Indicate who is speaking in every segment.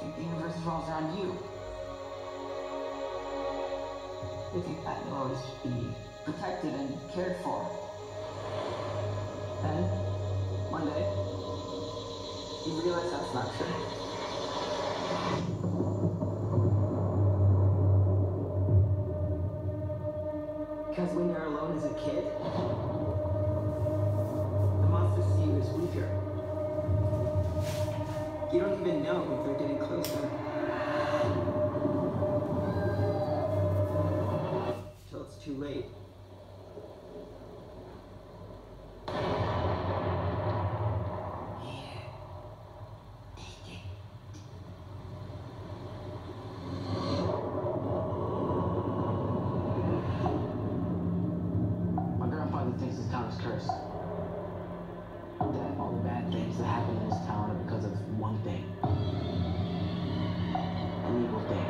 Speaker 1: think the universe revolves around you. They think that you'll always be protected and cared for. Then, one day, you realize that's not true. Because when you're alone as a kid, the monsters see you as weaker. You don't even know if they're getting closer. Till it's too late. My grandfather thinks this town is cursed. That all the bad things that happen in this town are because of one thing. An evil thing.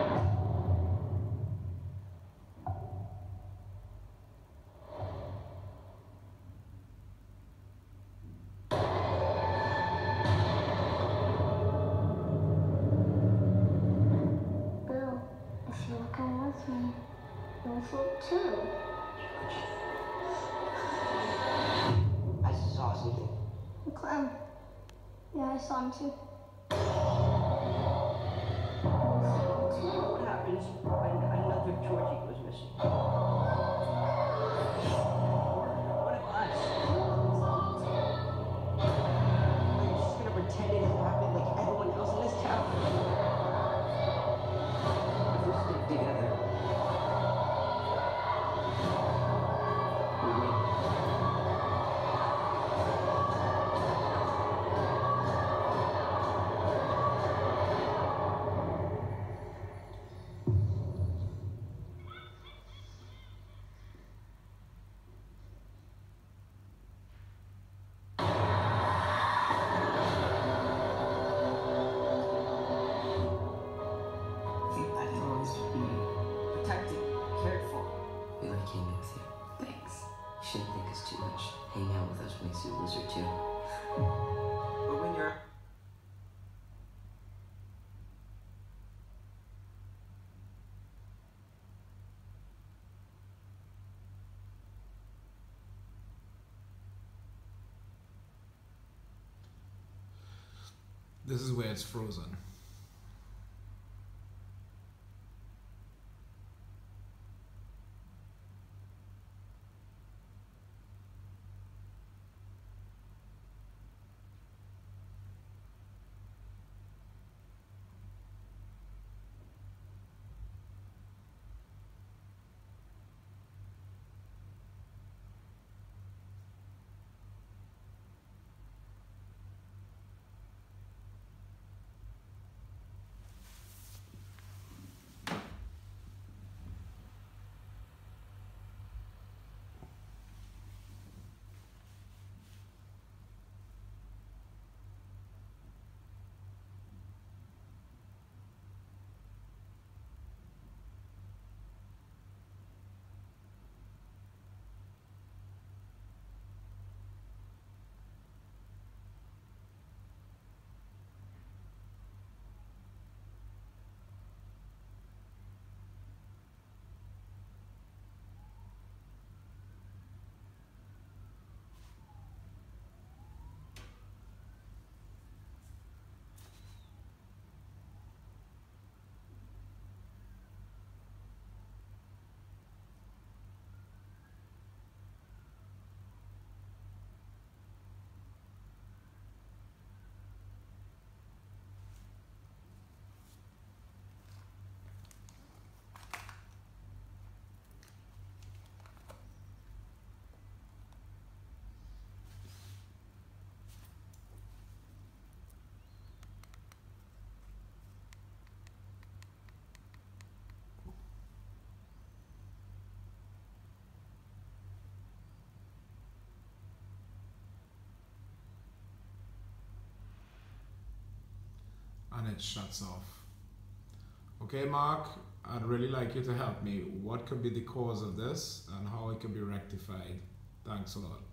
Speaker 2: Bill, if you'll come with me, you'll float too.
Speaker 1: I saw something.
Speaker 2: Clem. Yeah, I saw him too.
Speaker 1: What happens when another Georgie goes missing? What of us? Are you just gonna pretend it didn't happen like everyone else in this town? If we stick together, we win. I think that you'll always be protected, cared for.
Speaker 3: We like hanging with you.
Speaker 1: Thanks.
Speaker 3: You shouldn't think us too much. Hanging out with us makes you a loser too.
Speaker 1: But when you're
Speaker 4: This is where it's frozen. and it shuts off. Okay, Mark, I'd really like you to help me. What could be the cause of this and how it could be rectified? Thanks a lot.